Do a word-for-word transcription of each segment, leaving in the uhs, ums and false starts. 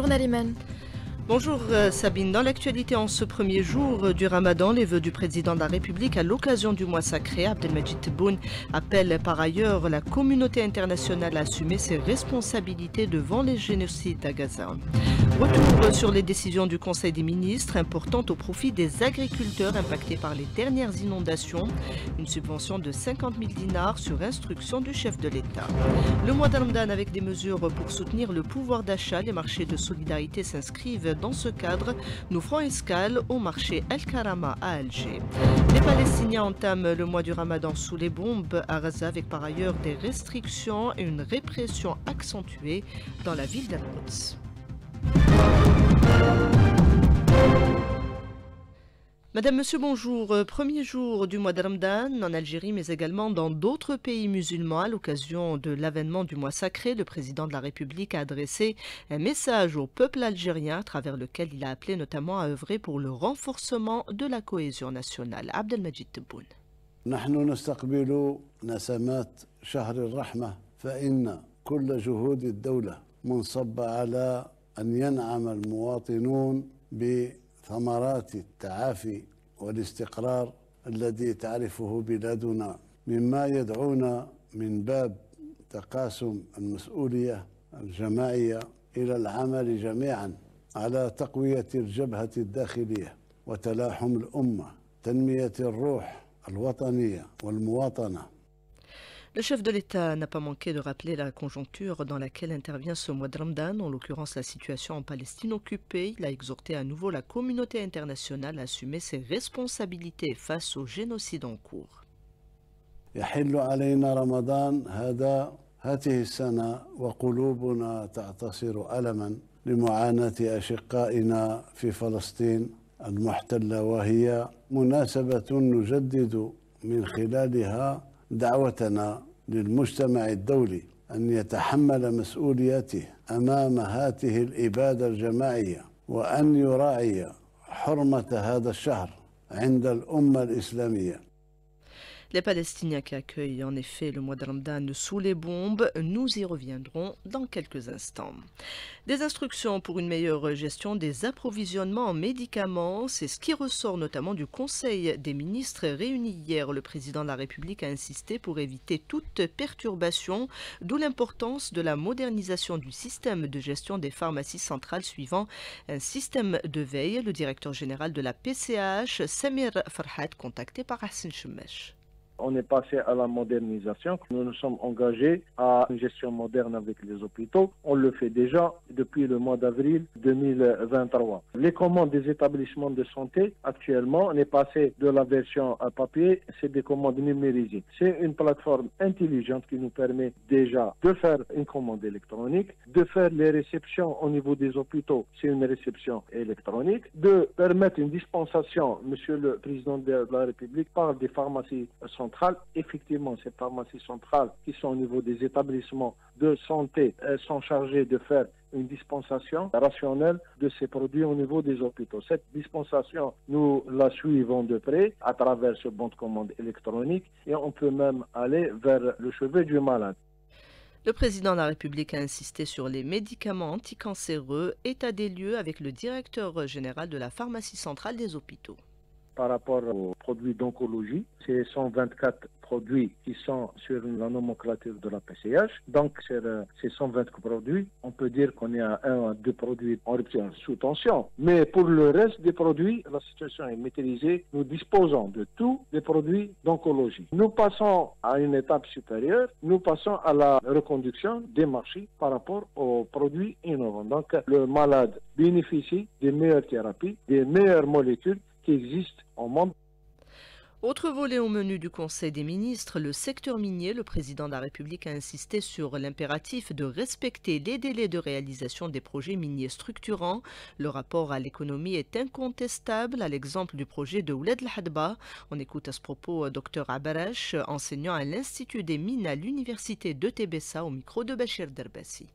Bonjour Nariman. Bonjour euh, Sabine. Dans l'actualité en ce premier jour euh, du Ramadan, les vœux du président de la République à l'occasion du mois sacré, Abdelmajid Tebboune, appelle par ailleurs la communauté internationale à assumer ses responsabilités devant les génocides à Gaza. Retour sur les décisions du Conseil des ministres importantes au profit des agriculteurs impactés par les dernières inondations. Une subvention de cinquante mille dinars sur instruction du chef de l'État. Le mois d'Ramadan avec des mesures pour soutenir le pouvoir d'achat. Les marchés de solidarité s'inscrivent dans ce cadre. Nous ferons escale au marché El Karama à Alger. Les Palestiniens entament le mois du Ramadan sous les bombes à Gaza avec par ailleurs des restrictions et une répression accentuée dans la ville d'Al-Quds. Madame, Monsieur, bonjour. Premier jour du mois de Ramadan en Algérie, mais également dans d'autres pays musulmans. À l'occasion de l'avènement du mois sacré, le président de la République a adressé un message au peuple algérien à travers lequel il a appelé notamment à œuvrer pour le renforcement de la cohésion nationale. Abdelmajid Tebboune. نحن نستقبل نسمات شهر الرحمة فإن كل جهود الدولة منصبة على أن ينعم المواطنون بثمرات التعافي والاستقرار الذي تعرفه بلادنا مما يدعونا من باب تقاسم المسؤولية الجماعية إلى العمل جميعا على تقوية الجبهة الداخلية وتلاحم الأمة تنمية الروح الوطنية والمواطنة. Le chef de l'État n'a pas manqué de rappeler la conjoncture dans laquelle intervient ce mois de Ramadan, en l'occurrence la situation en Palestine occupée. Il a exhorté à nouveau la communauté internationale à assumer ses responsabilités face au génocide en cours. يحل علينا رمضان هذا هذه السنة وقلوبنا تعتصر ألما لمعاناة أشقائنا في فلسطين المحتلة، وهي مناسبة نجدد من خلالها دعوتنا للمجتمع الدولي أن يتحمل مسؤوليته أمام هذه الإبادة الجماعية وأن يراعي حرمة هذا الشهر عند الأمة الإسلامية. Les Palestiniens qui accueillent en effet le mois de Ramadan sous les bombes, nous y reviendrons dans quelques instants. Des instructions pour une meilleure gestion des approvisionnements en médicaments, c'est ce qui ressort notamment du Conseil des ministres réuni hier. Le président de la République a insisté pour éviter toute perturbation, d'où l'importance de la modernisation du système de gestion des pharmacies centrales suivant un système de veille. Le directeur général de la P C H, Samir Farhat, contacté par Hassan Chemech. On est passé à la modernisation. Nous nous sommes engagés à une gestion moderne avec les hôpitaux. On le fait déjà depuis le mois d'avril deux mille vingt-trois. Les commandes des établissements de santé, actuellement, on est passé de la version à papier, c'est des commandes numérisées. C'est une plateforme intelligente qui nous permet déjà de faire une commande électronique, de faire les réceptions au niveau des hôpitaux, c'est une réception électronique, de permettre une dispensation, Monsieur le Président de la République parle des pharmacies centrales. Effectivement, ces pharmacies centrales qui sont au niveau des établissements de santé sont chargées de faire une dispensation rationnelle de ces produits au niveau des hôpitaux. Cette dispensation, nous la suivons de près à travers ce bon de commande électronique et on peut même aller vers le chevet du malade. Le président de la République a insisté sur les médicaments anticancéreux, état des lieux avec le directeur général de la pharmacie centrale des hôpitaux. Par rapport aux produits d'oncologie, c'est cent vingt-quatre produits qui sont sur la nomenclature de la P C H. Donc, sur ces cent vingt produits, on peut dire qu'on est à un à deux produits en rupture sous tension. Mais pour le reste des produits, la situation est maîtrisée. Nous disposons de tous les produits d'oncologie. Nous passons à une étape supérieure. Nous passons à la reconduction des marchés par rapport aux produits innovants. Donc, le malade bénéficie des meilleures thérapies, des meilleures molécules qui existent au monde. Autre volet au menu du Conseil des ministres, le secteur minier. Le président de la République a insisté sur l'impératif de respecter les délais de réalisation des projets miniers structurants. Le rapport à l'économie est incontestable, à l'exemple du projet de Ouled El Hadba. On écoute à ce propos Dr Abarash, enseignant à l'Institut des mines à l'Université de Tébessa, au micro de Bachir Derbassi.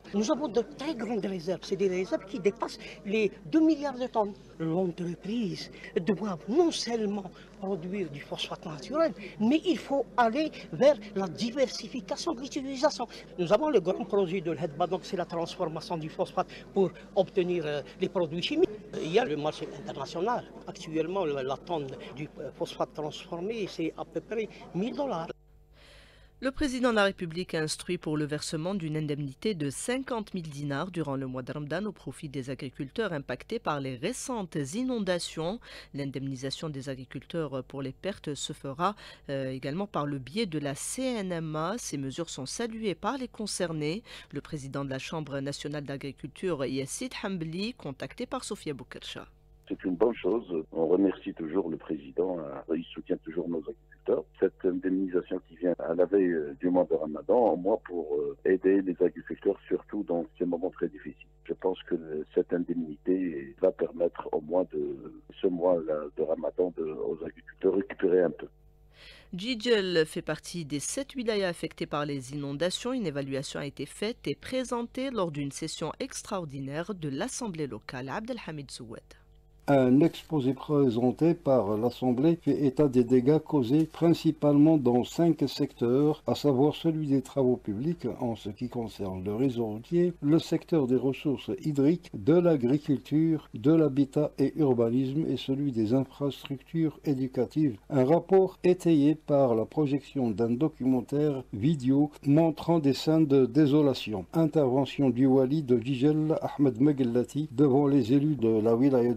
Nous avons de très grandes réserves, c'est des réserves qui dépassent les deux milliards de tonnes. L'entreprise doit non seulement produire du phosphate naturel, mais il faut aller vers la diversification de l'utilisation. Nous avons le grand projet de l'Hedba, donc c'est la transformation du phosphate pour obtenir euh, les produits chimiques. Il y a le marché international. Actuellement, la tonne du phosphate transformé, c'est à peu près mille dollars. Le président de la République a instruit pour le versement d'une indemnité de cinquante mille dinars durant le mois de Ramadan au profit des agriculteurs impactés par les récentes inondations. L'indemnisation des agriculteurs pour les pertes se fera euh, également par le biais de la C N M A. Ces mesures sont saluées par les concernés. Le président de la Chambre nationale d'agriculture, Yacine Hambli, contacté par Sofia Boukercha. C'est une bonne chose. On remercie toujours le président. Il soutient toujours nos agriculteurs. Cette indemnisation qui vient à la veille du mois de Ramadan, au moins pour aider les agriculteurs, surtout dans ces moments très difficiles. Je pense que cette indemnité va permettre au moins de ce mois de Ramadan de, aux agriculteurs récupérer un peu. Djidjel fait partie des sept wilayas affectés par les inondations. Une évaluation a été faite et présentée lors d'une session extraordinaire de l'Assemblée locale. Abdelhamid Zoued. Un exposé présenté par l'Assemblée fait état des dégâts causés principalement dans cinq secteurs, à savoir celui des travaux publics en ce qui concerne le réseau routier, le secteur des ressources hydriques, de l'agriculture, de l'habitat et urbanisme et celui des infrastructures éducatives. Un rapport étayé par la projection d'un documentaire vidéo montrant des scènes de désolation. Intervention du wali de Djidjel, Ahmed Meghellati, devant les élus de la wilaya.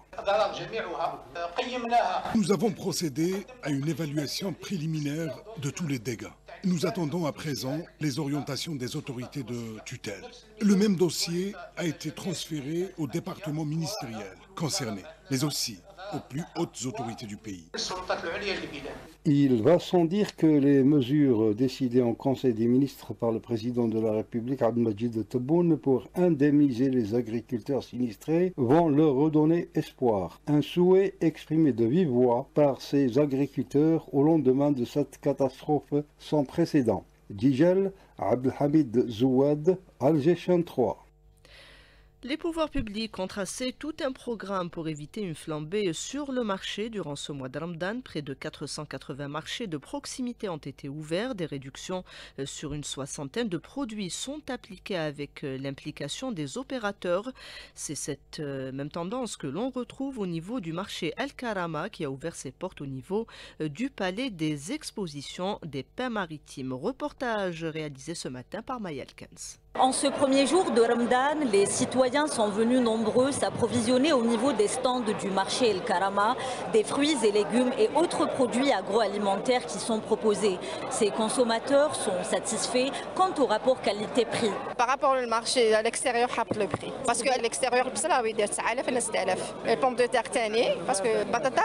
Nous avons procédé à une évaluation préliminaire de tous les dégâts. Nous attendons à présent les orientations des autorités de tutelle. Le même dossier a été transféré au département ministériel concerné, mais aussi aux plus hautes autorités du pays. Il va sans dire que les mesures décidées en Conseil des ministres par le président de la République, Abdelmajid Tebboune, pour indemniser les agriculteurs sinistrés vont leur redonner espoir. Un souhait exprimé de vive voix par ces agriculteurs au lendemain de cette catastrophe sans précédent. Djidjel, Abdelhamid Zouad, Alger trois. Les pouvoirs publics ont tracé tout un programme pour éviter une flambée sur le marché durant ce mois de Ramadan. Près de quatre cent quatre-vingts marchés de proximité ont été ouverts. Des réductions sur une soixantaine de produits sont appliquées avec l'implication des opérateurs. C'est cette même tendance que l'on retrouve au niveau du marché El Karama qui a ouvert ses portes au niveau du palais des expositions des Pins Maritimes. Reportage réalisé ce matin par Maya Elkens. En ce premier jour de Ramadan, les citoyens sont venus nombreux s'approvisionner au niveau des stands du marché El Karama, des fruits et légumes et autres produits agroalimentaires qui sont proposés. Ces consommateurs sont satisfaits quant au rapport qualité-prix. Par rapport au marché à l'extérieur, le prix. Parce qu'à l'extérieur, les pommes de terre tani, parce que batata,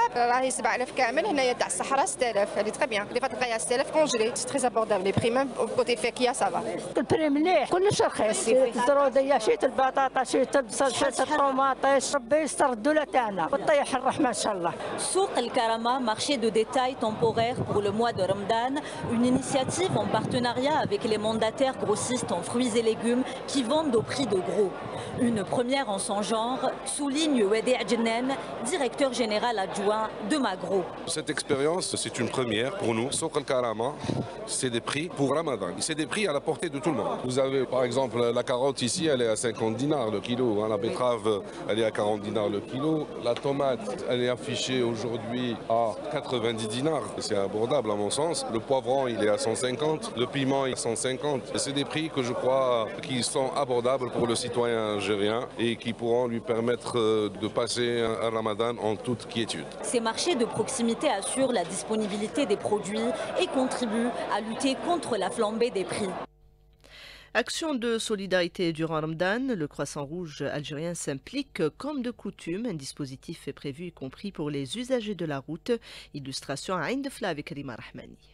elle est très bien. Les patates congelées, c'est très abordable. Les prix, même côté fékia, ça va. Le prix مليح كلش رخيص شيت الزروديه شيت البطاطا شيت البصل شيت الطوماطيش ربي يستردوا لها تاعنا وطيح الرحمه ان شاء الله. Souk El Karama, marché de détail temporaire pour le mois de Ramadan, une initiative en partenariat avec les mandataires grossistes en fruits et légumes qui vendent au prix de gros. Une première en son genre, souligne Wadi Adjenen, directeur général adjoint de Magro. Cette expérience, c'est une première pour nous. Souk El Karama, c'est des prix pour Ramadan. C'est des prix à la portée de tout le monde. Vous avez par exemple la carotte ici, elle est à cinquante dinars le kilo. La betterave, elle est à quarante dinars le kilo. La tomate, elle est affichée aujourd'hui à quatre-vingt-dix dinars. C'est abordable à mon sens. Le poivron, il est à cent cinquante. Le piment, il est à cent cinquante. C'est des prix que je crois qui sont abordables pour le citoyen algérien et qui pourront lui permettre de passer un Ramadan en toute quiétude. Ces marchés de proximité assurent la disponibilité des produits et contribuent à lutter contre la flambée des prix. Action de solidarité durant Ramadan, le Croissant Rouge algérien s'implique comme de coutume. Un dispositif est prévu y compris pour les usagers de la route. Illustration à Ain Defla avec Rima Rahmani.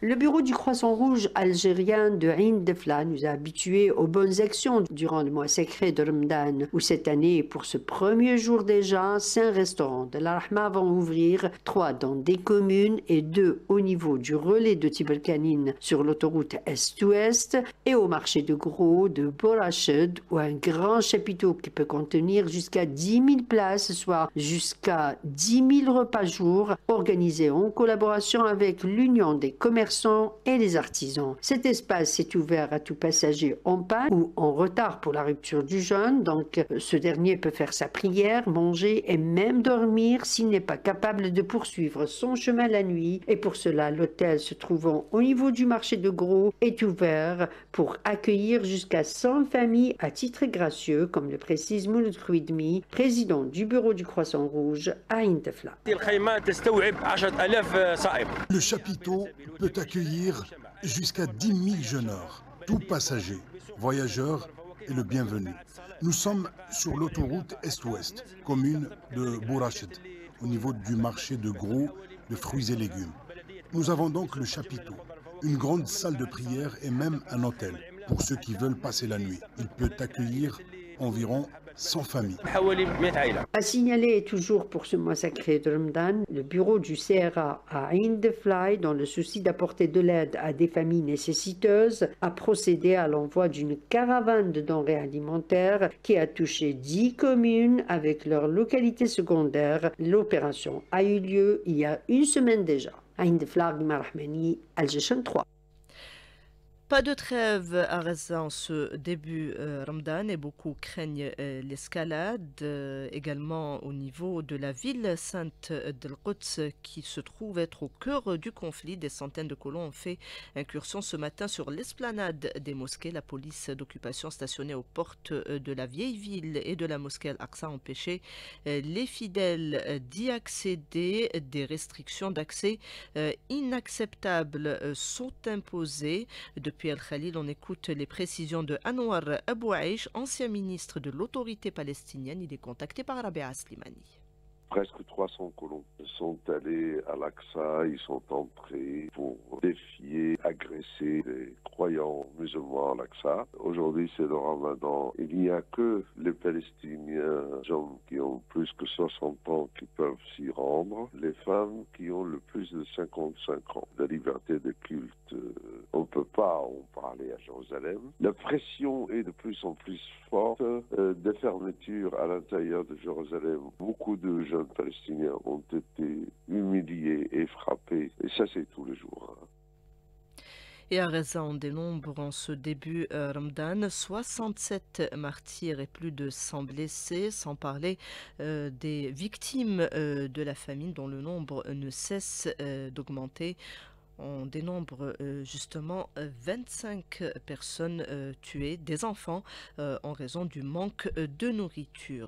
Le bureau du Croissant Rouge algérien de Ain Defla nous a habitués aux bonnes actions durant le mois sacré de Ramadan, où cette année, pour ce premier jour déjà, cinq restaurants de la Rahma vont ouvrir, trois dans des communes et deux au niveau du relais de Tiberkanine sur l'autoroute Est-Ouest et au marché de gros de Borached, où un grand chapiteau qui peut contenir jusqu'à dix mille places, soit jusqu'à dix mille repas jour, organisé en collaboration avec l'Union des commerçants et les artisans. Cet espace est ouvert à tout passager en panne ou en retard pour la rupture du jeûne, donc ce dernier peut faire sa prière, manger et même dormir s'il n'est pas capable de poursuivre son chemin la nuit. Et pour cela, l'hôtel se trouvant au niveau du marché de gros est ouvert pour accueillir jusqu'à cent familles à titre gracieux, comme le précise Mouloud Khouidmi, président du bureau du Croissant Rouge à Ain Defla. Le chapiteau peut accueillir jusqu'à dix mille jeûneurs, tous passagers, voyageurs et le bienvenu. Nous sommes sur l'autoroute Est-Ouest, commune de Borached, au niveau du marché de gros de fruits et légumes. Nous avons donc le chapiteau, une grande salle de prière et même un hôtel pour ceux qui veulent passer la nuit. Il peut accueillir environ cent familles. À signaler toujours pour ce mois sacré de Ramadan, le bureau du C R A à Ain Defla, dans le souci d'apporter de l'aide à des familles nécessiteuses, a procédé à l'envoi d'une caravane de denrées alimentaires qui a touché dix communes avec leurs localités secondaires. L'opération a eu lieu il y a une semaine déjà. Ain Defla, Guima Rahmani, Alger trois. Pas de trêve à Gaza en ce début euh, Ramadan et beaucoup craignent euh, l'escalade, euh, également au niveau de la ville sainte d'Al-Quds qui se trouve être au cœur du conflit. Des centaines de colons ont fait incursion ce matin sur l'esplanade des mosquées. La police d'occupation stationnée aux portes de la vieille ville et de la mosquée Al-Aqsa a empêché euh, les fidèles d'y accéder. Des restrictions d'accès euh, inacceptables euh, sont imposées. Depuis Depuis Al-Khalil, on écoute les précisions de Anwar Abou Aïch, ancien ministre de l'autorité palestinienne. Il est contacté par Rabia Slimani. Presque trois cents colons sont allés à l'Aqsa, ils sont entrés pour défier, agresser les croyants musulmans à l'Aqsa. Aujourd'hui, c'est le Ramadan. Il n'y a que les Palestiniens, les hommes qui ont plus que soixante ans, qui peuvent s'y rendre. Les femmes qui ont le plus de cinquante-cinq ans. La liberté de culte, on ne peut pas en parler à Jérusalem. La pression est de plus en plus forte. Euh, des fermetures à l'intérieur de Jérusalem. Beaucoup de jeunes Palestiniens ont été humiliés et frappés. Et ça, c'est tous les jours. Hein. Et à Gaza, on dénombre en ce début euh, Ramadan soixante-sept martyrs et plus de cent blessés, sans parler euh, des victimes euh, de la famine dont le nombre ne cesse euh, d'augmenter. On dénombre euh, justement vingt-cinq personnes euh, tuées, des enfants, euh, en raison du manque de nourriture.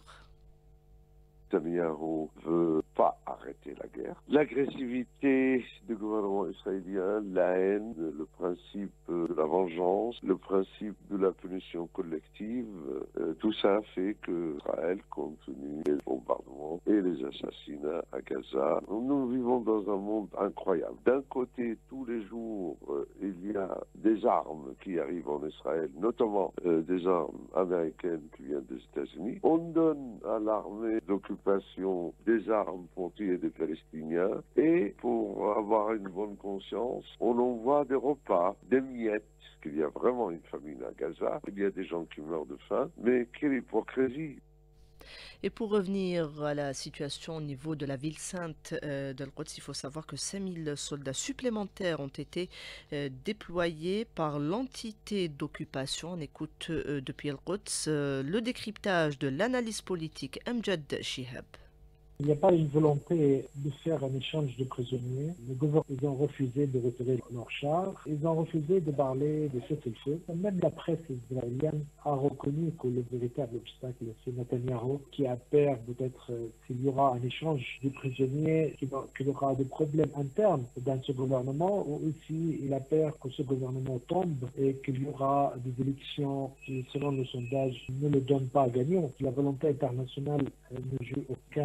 Netanyahu veut pas arrêter la guerre. L'agressivité du gouvernement israélien, la haine, le principe de la vengeance, le principe de la punition collective, euh, tout ça fait que Israël continue les bombardements et les assassinats à Gaza. Nous vivons dans un monde incroyable. D'un côté, tous les jours, euh, il y a des armes qui arrivent en Israël, notamment euh, des armes américaines qui viennent des États-Unis. On donne à l'armée d'occupation des armes pour tuer des Palestiniens et pour avoir une bonne conscience, on envoie des repas, des miettes, qu'il y a vraiment une famine à Gaza, il y a des gens qui meurent de faim, mais quelle hypocrisie! Et pour revenir à la situation au niveau de la ville sainte euh, d'Al-Quds, il faut savoir que cinq mille soldats supplémentaires ont été euh, déployés par l'entité d'occupation. On écoute euh, depuis Al-Quds euh, le décryptage de l'analyse politique Amjad Shihab. Il n'y a pas une volonté de faire un échange de prisonniers. Le gouvernement, ils ont refusé de retirer leurs chars. Ils ont refusé de parler de cessez-le-feu. Même la presse israélienne a reconnu que le véritable obstacle, c'est Netanyahou, qui a peur peut-être euh, s'il y aura un échange de prisonniers, qu'il y aura des problèmes internes dans ce gouvernement, ou aussi il a peur que ce gouvernement tombe et qu'il y aura des élections qui, selon le sondage, ne le donnent pas gagnant. La volonté internationale euh, ne joue aucun rôle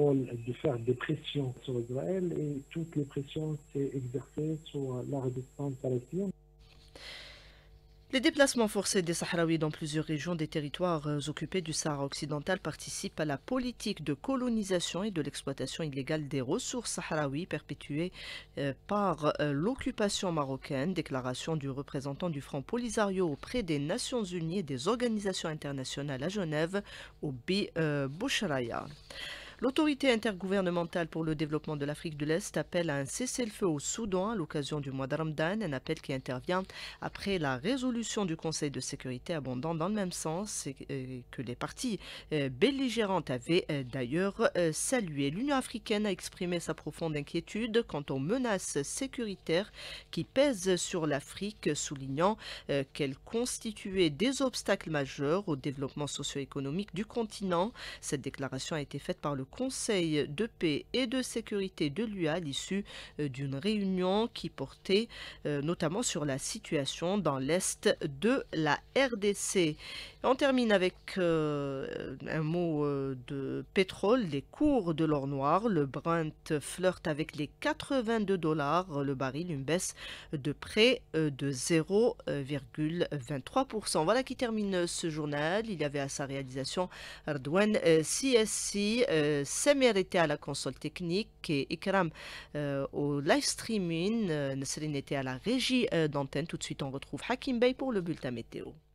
rôle de faire des pressions sur Israël et toutes les pressions s'est exercées sur la résistance palestinienne. Les déplacements forcés des Sahraouis dans plusieurs régions des territoires occupés du Sahara occidental participent à la politique de colonisation et de l'exploitation illégale des ressources sahraouis perpétuée par l'occupation marocaine. Déclaration du représentant du Front Polisario auprès des Nations Unies et des organisations internationales à Genève, Obi Bouchraya. L'autorité intergouvernementale pour le développement de l'Afrique de l'Est appelle à un cessez-le-feu au Soudan à l'occasion du mois de Ramadan, un appel qui intervient après la résolution du Conseil de sécurité abondant dans le même sens et que les parties belligérantes avaient d'ailleurs salué. L'Union africaine a exprimé sa profonde inquiétude quant aux menaces sécuritaires qui pèsent sur l'Afrique, soulignant qu'elles constituaient des obstacles majeurs au développement socio-économique du continent. Cette déclaration a été faite par le Conseil de paix et de sécurité de l'U A à l'issue d'une réunion qui portait notamment sur la situation dans l'est de la R D C. On termine avec euh, un mot euh, de pétrole, les cours de l'or noir. Le Brent flirte avec les quatre-vingt-deux dollars le baril, une baisse de près euh, de zéro virgule vingt-trois pour cent. Voilà qui termine ce journal. Il y avait à sa réalisation Ardouane euh, C S C, euh, Samir était à la console technique et Ikram euh, au live streaming. Euh, Nasrine était à la régie euh, d'antenne. Tout de suite, on retrouve Hakim Bey pour le bulletin météo.